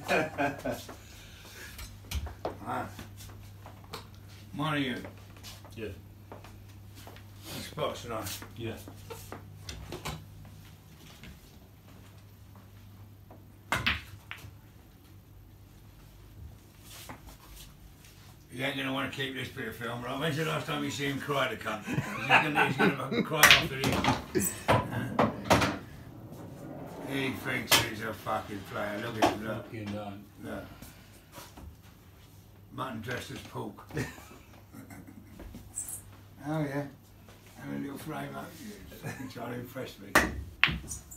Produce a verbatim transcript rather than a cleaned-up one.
Right. One of you. Yeah. The spots tonight. Yeah. You ain't going to want to keep this bit of film, right? When's the last time you see him cry to cunt? He's going he's to cry after this. Uh, he thinks he's a fucking player. Look at him, look. Fucking don't. Look. Mutton dressed as pork. Oh yeah. Have a little frame up. You're trying to impress me.